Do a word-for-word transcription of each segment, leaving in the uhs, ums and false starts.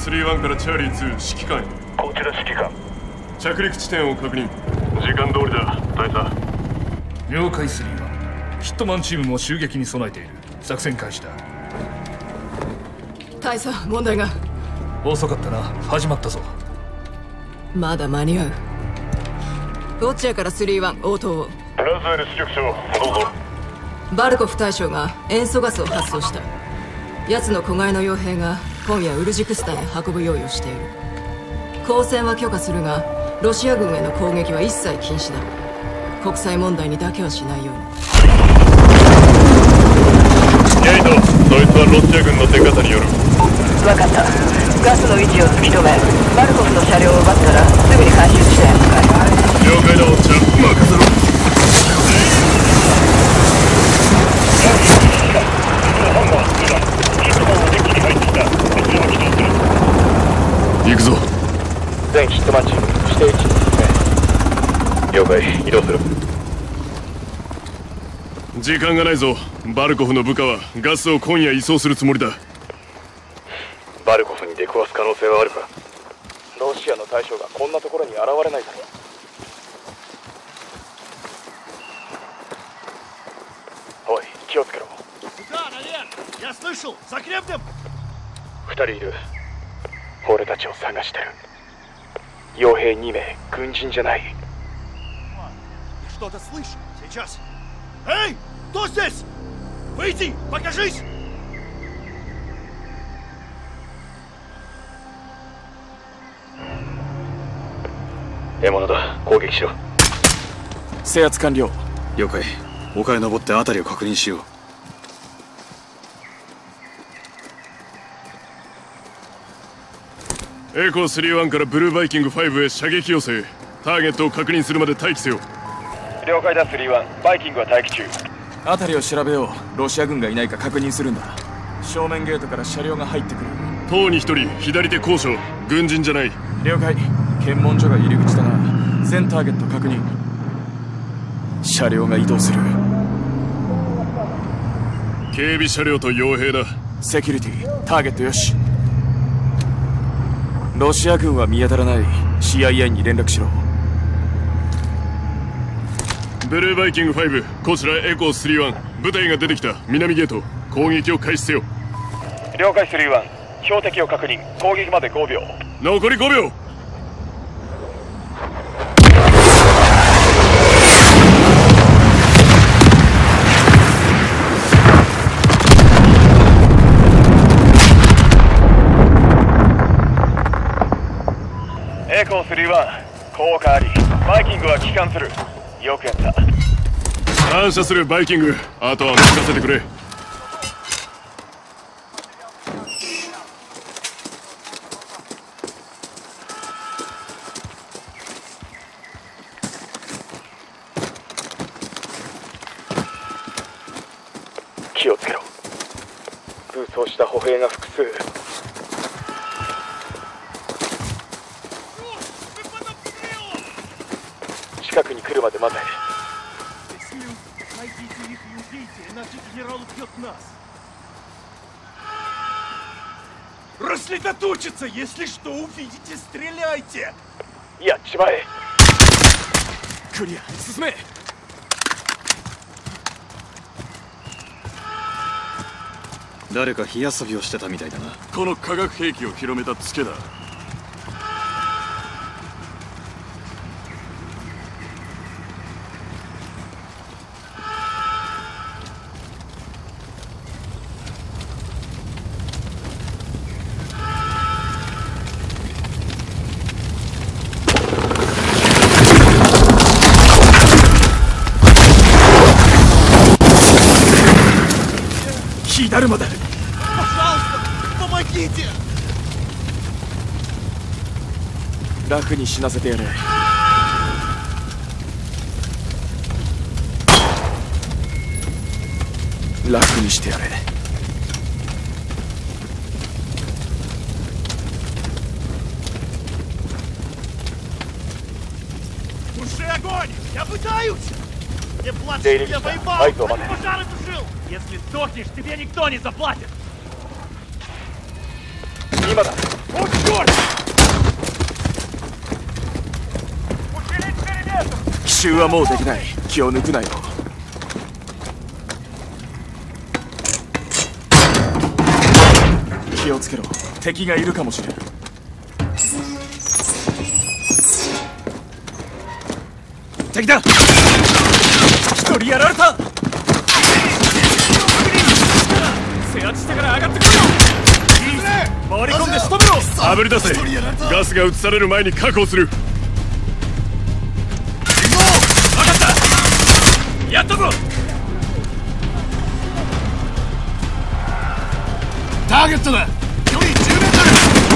スリーワンからチャーリーツー指揮官へ。 こちら指揮官。 着陸地点を確認。 時間通りだ、大佐。 了解。スリーワン、ヒットマンチームも襲撃に備えている。作戦開始だ。 大佐、問題が。 遅かったな。始まったぞ。 まだ間に合う。ウォッチャーからスリーワン応答を。 ラズエル支局長、どうぞ。 バルコフ大将が塩素ガスを発送した。奴の子飼いの傭兵が今夜ウルジクスタンへ運ぶ用意をしている。交戦は許可するがロシア軍への攻撃は一切禁止だ。国際問題にだけはしないように。 ゲイト、そいつはロシア軍の出方による。 分かった。ガスの位置を突き止め、バルコフの車両を奪ったらすぐに回収して。 了解だ、おっちゃん。任せろ。行くぞ。 全ヒットマンチーム指定位置に進め。了解、移動する。 時間がないぞ。バルコフの部下はガスを今夜移送するつもりだ。 バルコフに出くわす可能性はあるか。ロシアの大将がこんなところに現れないだろう。おい、気をつけろ。二人いる。俺たちを探してる。傭兵に名、軍人じゃない。獲物だ。攻撃しろ。 制圧完了。了解。丘へ登って辺りを確認しよう。 エコースリーワンからブルーバイキングファイブへ射撃要請。ターゲットを確認するまで待機せよ。 了解だ。スリーワン、バイキングは待機中。 辺りを調べよう。ロシア軍がいないか確認するんだ。正面ゲートから車両が入ってくる。 塔に一人、左手高所。軍人じゃない。 了解。検問所が入り口だな。全ターゲット確認。車両が移動する。 警備車両と傭兵だ。 セキュリティ、ターゲットよし。ロシア軍は見当たらない。 シーアイエー に連絡しろ。 ブルーバイキングファイブ、こちらエコースリーワン。部隊が出てきた。南ゲート、攻撃を開始せよ。 了解。スリーワン、標的を確認。攻撃までごびょう。 残りごびょう。 エコースリーワン、効果あり。バイキングは帰還する。よくやった。 感謝する。バイキング、あとは任せてくれ。 気をつけろ。武装した歩兵が複数。近くに来るまで待て。 Рассредоточиться, если что увидите, стреляйте! やっちまえ。 クリア、進め。誰か火遊びをしてたみたいだな。 この化学兵器を広めたツケだ。 だるまだ。楽に死なせてやれ。楽にしてやれ。 Туши огонь! Я пытаюсь! Мне платят, Дейли, я воевал, ай, дома. пожары тушил! Если сдохнешь, тебе никто не заплатит! 今だ。 奇襲はもうできない。気を抜くなよ。気をつけろ。敵がいるかもしれん。敵だ。一人やられた。制圧してから上がってくるよ。回り込んで仕留めろ。 あぶり出せ。ガスが移される前に確保する。分かった。やったぞ。 ターゲットだ。距離じゅうメートル。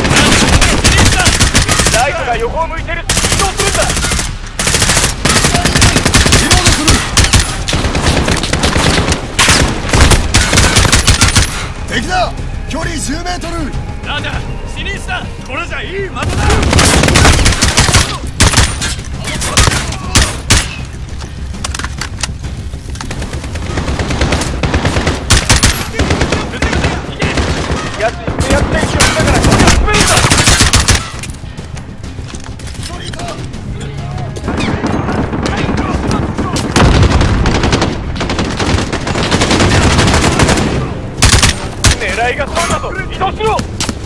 ライトが横を向いてる。移動するんだ。 リロードする。敵だ。距離じゅうメートル。 なんだ死にした。これじゃいい的だ。 やつに制圧練習をしながら距離を詰めるんだ。狙いがそうだぞ。移動しろ。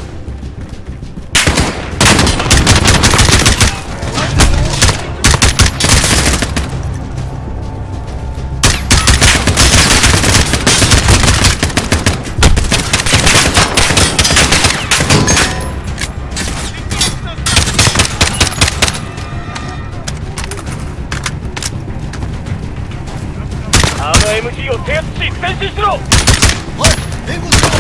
あの エムジー を制圧し前進しろ。 おい、援護しろ。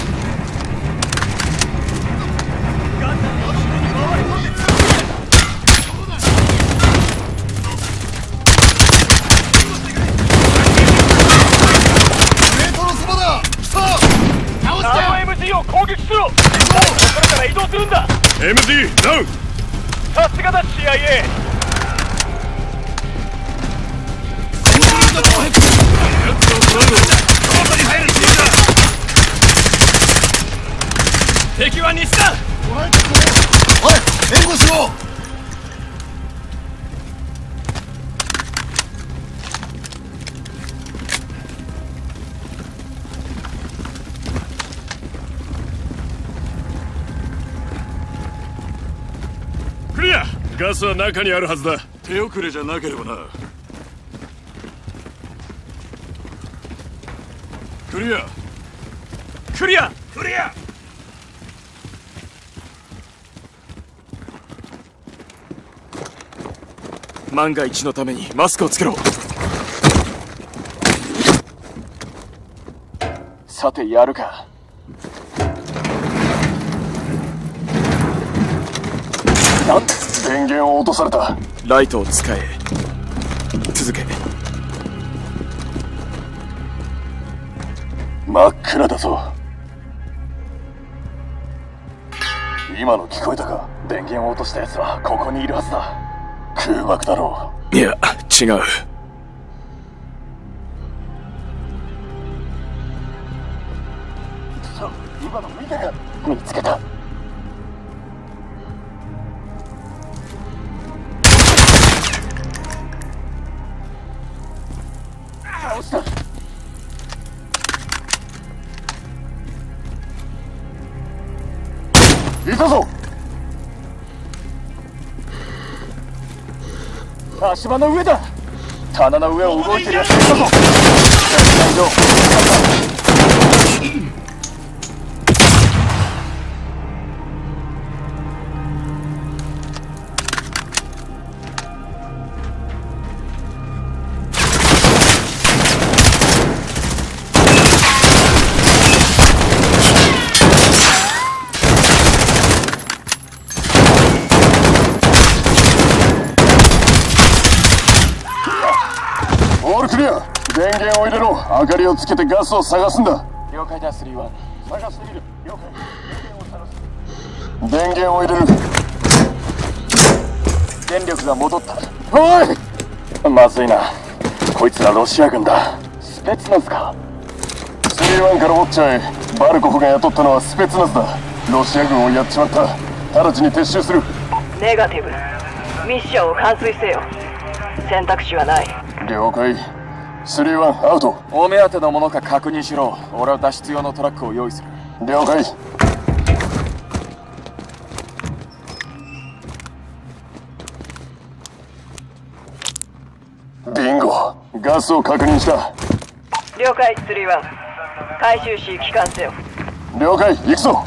あの エムジー を攻撃しろ。これから移動するんだ。 エムジー ダウン。 さすがだ シーアイエー。 敵は西だ。 おい、援護しろ。 クリア。ガスは中にあるはずだ。 手遅れじゃなければな。クリア。クリア。クリア。 万が一のためにマスクをつけろ。さてやるか。 なんで電源を落とされた。 ライトを使え。続け。 真っ暗だぞ。今の聞こえたか。電源を落とした奴はここにいるはずだ。空爆だろう。いや違う。 そう、今の見たか。見つけた。倒した。いたぞ。足場の上だ。棚の上を動いてるやついたぞ。オールクリア。電源を入れろ。明かりをつけてガスを探すんだ。了解だ。スリーワン。探してみる。了解。電源を入れる。電力が戻った。おい、まずいな。こいつらロシア軍だ。スペツナズか。スリーワンからウォッチャーへ。バルコフが雇ったのはスペツナズだ。 ロシア軍をやっちまった。直ちに撤収する。 ネガティブ。ミッションを完遂せよ。選択肢はない。 了解。スリーワンアウト。 お目当てのものか確認しろ。俺は脱出用のトラックを用意する。 了解。ビンゴ。ガスを確認した。 了解。スリーワン回収し帰還せよ。 了解。行くぞ。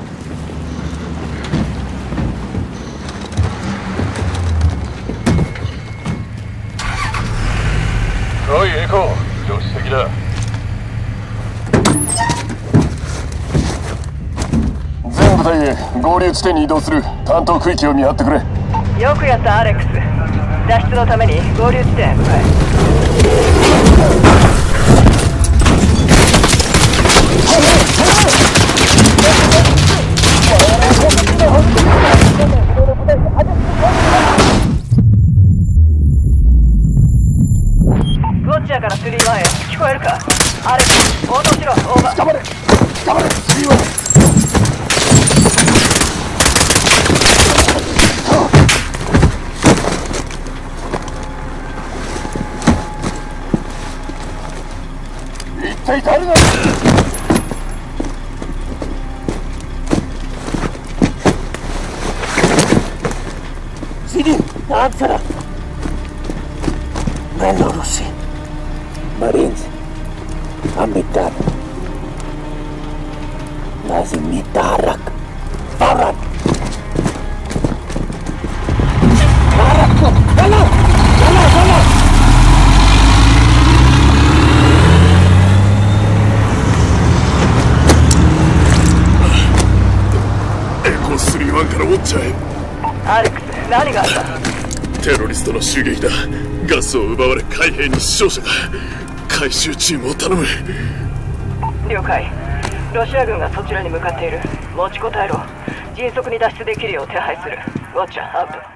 おいエコー、助手席だ。 全部隊へ合流地点に移動する。担当区域を見張ってくれ。 よくやったアレックス。脱出のために合流地点へ向かえ。ウォッチャーからスリーワンへ聞こえるか。アレックス応答しろ。オーバー。 頑張れ頑張れスリーワン。一体誰なんだ。 سيدي تعال بسرعة. ماله روسي مارينز عم بيتابع. لازم يتحرك فورا. تحركوا يلا يلا يلا. エコースリーワンからウォッチャーへ。 アレックス何があった。 テロリストの襲撃だ。ガスを奪われ海兵に死傷者が。回収チームを頼む。 了解。ロシア軍がそちらに向かっている。持ちこたえろ。迅速に脱出できるよう手配する。ウォッチャーアウト。